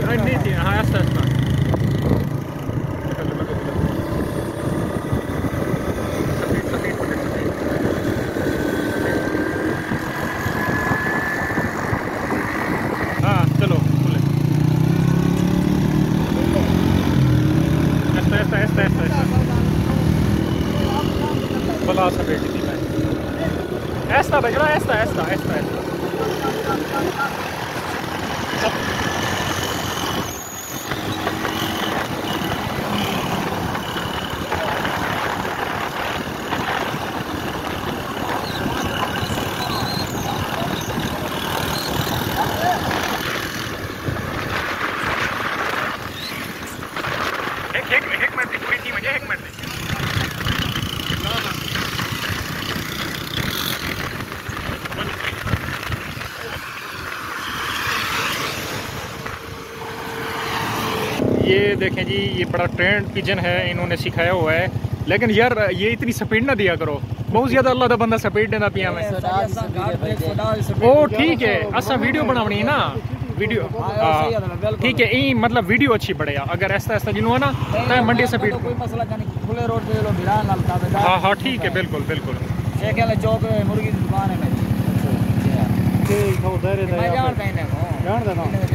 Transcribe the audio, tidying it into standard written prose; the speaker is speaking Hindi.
नहीं थी हाँ ऐसा ऐसा हाँ चलो बोले ऐसा ऐसा ऐसा ऐसा ऐसा बला सा बेटी थी मैं ऐसा बजरा ऐसा ऐसा ऐसा ऐसा एक मिनट पूरी थी मुझे एक मिनट ये देखें जी ये बड़ा ट्रेंड पिजन है इन्होंने सिखाया हुआ है लेकिन यार ये इतनी स्पीड ना दिया करो बहुत ज्यादा अल्लाह दा बंदा स्पीड देना पिया में ओ ठीक है असा वीडियो बनावनी है ना वीडियो ठीक है ई मतलब वीडियो अच्छी बढ़िया अगर ऐसा ऐसा जिन्हों है ना तो मंडी स्पीड कोई मसला नहीं खुले रोड पे लो भिड़ा नाल का हाँ हाँ ठीक है बिल्कुल बिल्कुल शेख वाले चौक मुर्गी की दुकान है मेरी ठीक हो दे रे मैं जानता ही नहीं